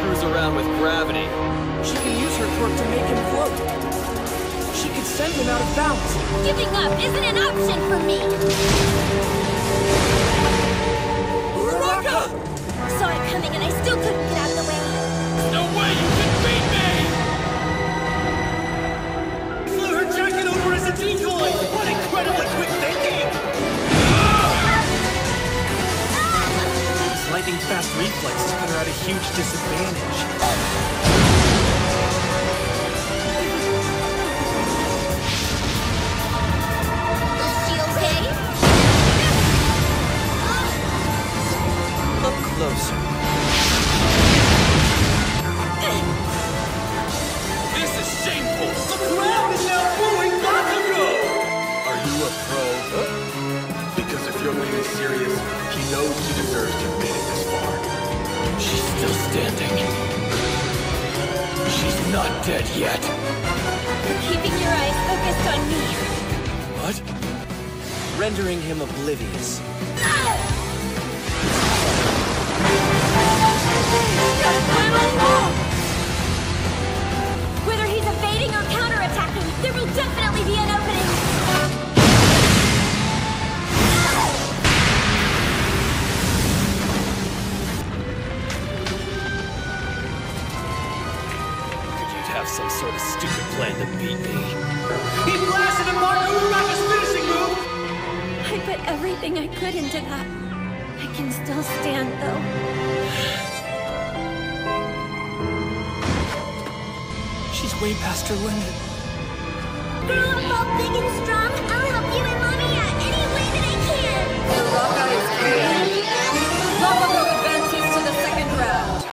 screws around with gravity. She can use her quirk to make him float. She could send him out of bounds. Giving up isn't an option for me! Uraraka! Saw it coming and I still couldn't get out of the way. No way you can beat me! Flew her jacket over as a decoy! What incredibly quick thinking! His lightning-fast reflexes put her at a huge disadvantage. Is she okay? Up closer. This is shameful! The crowd is now booing Bakugo! Are you a pro? Because if you're really serious, he knows he deserves to have made it this far. She's still standing. She's not dead yet. You're keeping your eyes focused on me. What? Rendering him oblivious. Whether he's evading or counterattacking, there will definitely be an opening. You'd have some sort of stupid plan to beat me. He blasted apart Uraraka's finishing move! I put everything I could into that. I can still stand, though. She's way past her limit. Grew up all big and strong